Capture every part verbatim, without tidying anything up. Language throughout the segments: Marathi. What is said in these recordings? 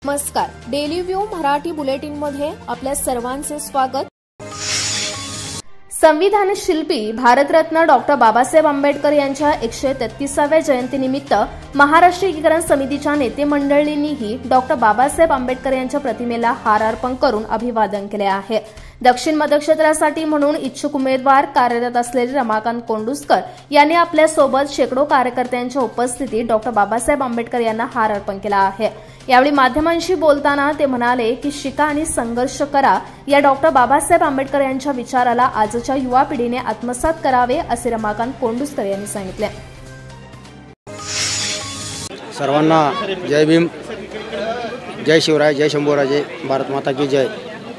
नमस्कार, डेली व्यू मराठी बुलेटिन मध्ये आपल्या सर्वांचे स्वागत। संविधान शिल्पी भारतरत्न डॉक्टर बाबासाहेब आंबेडकर यांच्या एकशे तेहतीसाव्या जयंतीनिमित्त महाराष्ट्र एकीकरण समितीच्या नेते मंडळींनीही डॉक्टर बाबासाहेब आंबेडकर यांच्या प्रतिमेला हार अर्पण करून अभिवादन केले आहे। दक्षिण मतक्षेत्रासाठी म्हणून इच्छुक उमेदवार कार्यरत असलेले रमाकांत कोंडुस्कर यांनी आपल्या सोबत शेकडो कार्यकर्त्यांच्या उपस्थितीत डॉक्टर बाबासाहेब आंबेडकर यांना हार अर्पण केला आहे। यावेळी माध्यमांशी बोलताना ते म्हणाले की शिका आणि संघर्ष करा या डॉक्टर बाबासाहेब आंबेडकर यांच्या विचाराला आजच्या युवा पिढीने आत्मसात करावे असे रमाकांत कोंडुस्कर यांनी सांगितले। सर्वांना जय भीम, जय शिवराय, जय शंभूराजे, भारत माता की जय।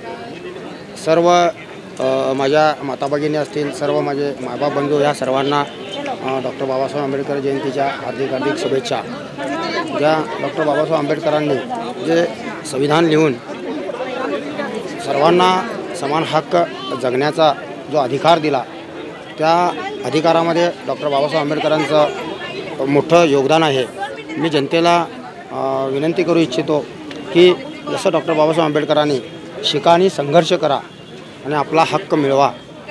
सर्व माझ्या माता भगिनी असतील, सर्व माझे मायबाप बंधू या सर्वांना डॉक्टर बाबासाहेब आंबेडकर जयंतीच्या हार्दिक हार्दिक शुभेच्छा। ज्या डॉक्टर बाबासाहेब आंबेडकरांनी जे संविधान लिहून सर्वांना समान हक्क जगण्याचा जो अधिकार दिला, त्या अधिकारामध्ये डॉक्टर बाबासाहेब आंबेडकरांचं मोठं योगदान आहे। मी जनतेला विनंती करू इच्छितो की जसं डॉक्टर बाबासाहेब आंबेडकरांनी शिका आणि संघर्ष करा आणि आपला हक्क मिळवा,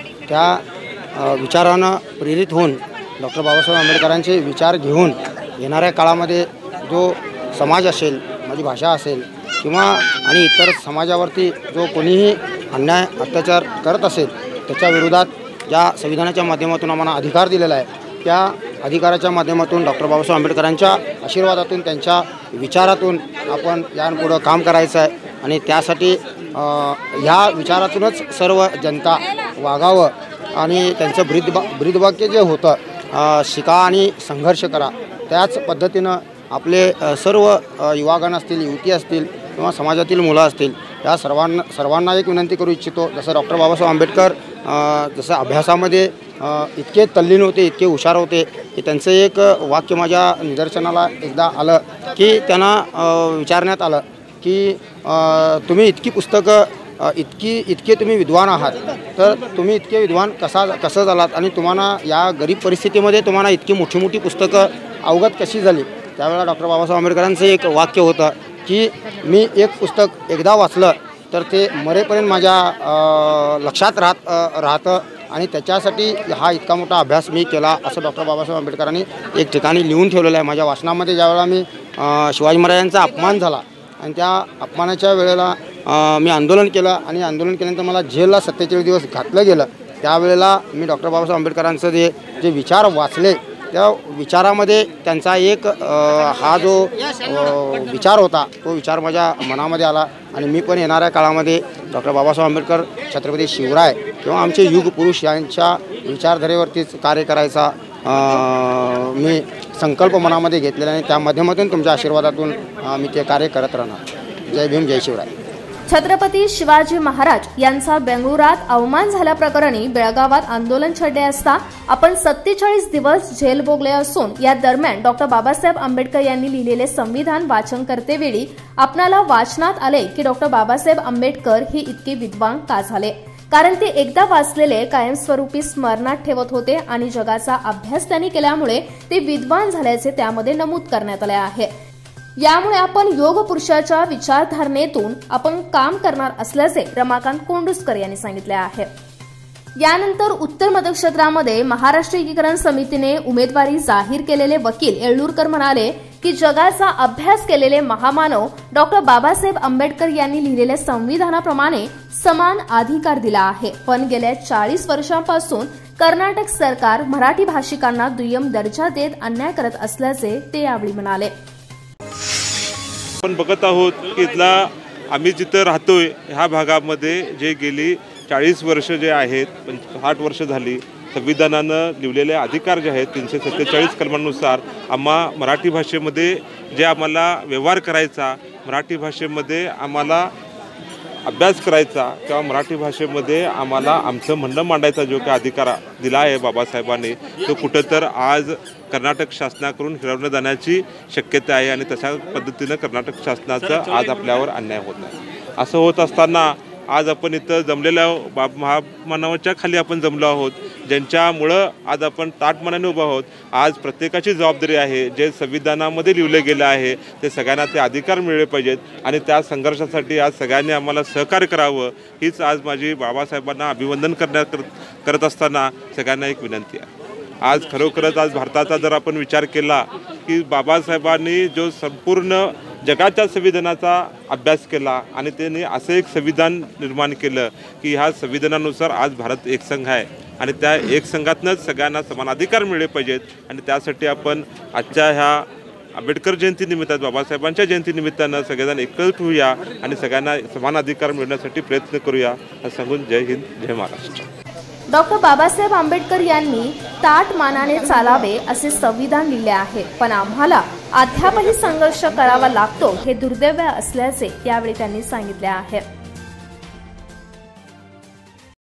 त्या विचारानं प्रेरित होऊन डॉक्टर बाबासाहेब आंबेडकरांचे विचार घेऊन येणाऱ्या काळामध्ये जो समाज असेल, माझी भाषा असेल किंवा आणि इतर समाजावरती जो कोणीही अन्याय अत्याचार करत असेल त्याच्या विरोधात ज्या संविधानाच्या माध्यमातून आम्हाला अधिकार दिलेला आहे, त्या अधिकाराच्या माध्यमातून डॉक्टर बाबासाहेब आंबेडकरांच्या आशीर्वादातून, त्यांच्या विचारातून आपण यापुढं काम करायचं आहे आणि त्यासाठी ह्या विचारातूनच सर्व जनता वागावं आणि त्यांचं ब्रीद ब्रीदवाक्य जे होतं शिका आणि संघर्ष करा, त्याच पद्धतीनं आपले सर्व युवागण असतील, युवती असतील किंवा समाजातील मुलं असतील, या सर्वांना सर्वांना एक विनंती करू इच्छितो। जसं डॉक्टर बाबासाहेब आंबेडकर जसं अभ्यासामध्ये इतके तल्लीन होते, इतके हुशार होते की त्यांचं एक वाक्य माझ्या निदर्शनाला एकदा आलं की त्यांना विचारण्यात आलं की तुम्ही इतकी पुस्तकं इतकी इतके तुम्ही विद्वान आहात, तर तुम्ही इतके विद्वान कसा कसं झालात आणि तुम्हाला या गरीब परिस्थितीमध्ये तुम्हाला इतकी मोठी मोठी पुस्तकं अवगत कशी झाली। त्यावेळेला डॉक्टर बाबासाहेब आंबेडकरांचं एक वाक्य होतं की मी एक पुस्तक एकदा वाचलं तर ते मरेपर्यंत माझ्या लक्षात राहत राहतं आणि त्याच्यासाठी हा इतका मोठा अभ्यास मी केला, असं डॉक्टर बाबासाहेब आंबेडकरांनी एक ठिकाणी लिहून ठेवलेलं आहे। माझ्या वाचनामध्ये ज्यावेळेला मी शिवाजी महाराजांचा अपमान झाला आणि त्या अपमानाच्या वेळेला मी आंदोलन केलं आणि आंदोलन केल्यानंतर मला जेलला सत्तेचाळीस दिवस घातलं गेलं, त्यावेळेला मी डॉक्टर बाबासाहेब आंबेडकरांचं जे जे विचार वाचले, त्या विचारामध्ये त्यांचा एक हा जो विचार होता तो विचार माझ्या मनामध्ये आला आणि मी पण येणाऱ्या काळामध्ये डॉक्टर बाबासाहेब आंबेडकर, छत्रपती शिवराय किंवा आमचे युग पुरुष यांच्या विचारधारेवरतीच कार्य करायचा मी संकल्प मनामध्ये घेतलेला आणि त्या माध्यमातून तुमच्या आशीर्वादातून मी ते कार्य करत राहणार। जय भीम, जय शिवराय। छत्रपती शिवाजी महाराज यांचा बेंगळुरात अवमान झाल्याप्रकरणी बेळगावात आंदोलन छेडले असता आपण सत्तेचाळीस दिवस जेल भोगले असून या दरम्यान डॉक्टर बाबासाहेब आंबेडकर यांनी लिहिलेले संविधान वाचन करतेवेळी आपणाला वाचनात आले की डॉक्टर बाबासाहेब आंबेडकर हे इतके विद्वान का झाले, कारण ते एकदा वाचलेले कायमस्वरूपी स्मरणात ठेवत होते आणि जगाचा अभ्यास त्यांनी केल्यामुळे ते विद्वान झाल्याचे त्यामध्ये नमूद करण्यात आले आहे। यामुळे आपण योग पुरुषाच्या विचारधारणेतून आपण काम करणार असल्याचे रमाकांत कोंडुस्कर यांनी सांगितले आहे। यानंतर उत्तर मतक्षेत्रामध्ये महाराष्ट्र एकीकरण समितीने उमेदवारी जाहीर केलेले वकील येळ्ळूरकर म्हणाले की जगाचा अभ्यास केलेले महामानव डॉक्टर बाबासाहेब आंबेडकर यांनी लिहिलेल्या संविधानाप्रमाणे समान अधिकार दिला आहे, पण गेल्या चाळीस वर्षांपासून कर्नाटक सरकार मराठी भाषिकांना दुय्यम दर्जा देत अन्याय करत असल्याचे ते यावेळी म्हणाले। आपण बघत आहोत की इथला आम्ही जिथं राहतोय ह्या भागामध्ये जे गेली चाळीस वर्ष जे आहेत, साठ वर्ष झाली, संविधानानं लिहिलेले अधिकार जे आहेत तीनशे सत्तेचाळीस कलमानुसार आम्हा मराठी भाषेमध्ये जे आम्हाला व्यवहार करायचा, मराठी भाषेमध्ये आम्हाला अभ्यास करायचा किंवा मराठी भाषेमध्ये आम्हाला आमचं म्हणणं मांडायचा जो काही अधिकार दिला आहे बाबासाहेबांनी, तो कुठं तर आज कर्नाटक शासनाकडून हिरावण्यात जाण्याची शक्यता आहे आणि तशा पद्धतीनं कर्नाटक शासनाचं आज आपल्यावर अन्याय होत आहे। असं होत असताना आज आपण इथं जमलेल्या महामानवाच्या खाली आपण जमलो आहोत, ज्यांच्यामुळं आज आपण ताटमनाने उभा आहोत। आज प्रत्येकाची जबाबदारी आहे, जे संविधानामध्ये लिहिले गेले आहे ते सगळ्यांना ते अधिकार मिळले पाहिजेत आणि त्या संघर्षासाठी आज सगळ्यांनी आम्हाला सहकार्य करावं, हीच आज माझी बाबासाहेबांना अभिवंदन करण्यात करत असताना सगळ्यांना एक विनंती आहे। आज खरोखरच आज भारताचा जर आपण विचार केला की बाबासाहेबांनी जो संपूर्ण जगाच्या संविधानाचा अभ्यास केला आणि त्यांनी असं एक संविधान निर्माण केलं की ह्या संविधानानुसार आज भारत एकसंघ आहे आणि त्या एकसंघातनंच सगळ्यांना समान अधिकार मिळले पाहिजेत आणि त्यासाठी आपण आजच्या ह्या आंबेडकर जयंतीनिमित्त बाबासाहेबांच्या जयंतीनिमित्तानं सगळेजण एकत्र होऊया आणि सगळ्यांना समान अधिकार मिळण्यासाठी प्रयत्न करूया असं सांगून जय हिंद, जय महाराष्ट्र। डॉक्टर बाबासाहेब आंबेडकर यांनी ताठ मानाने चालावे असे संविधान लिहिले आहे, पण आम्हाला अद्यापही संघर्ष करावा लागतो हे दुर्दैव असल्याचे यावेळी त्यांनी सांगितले आहे।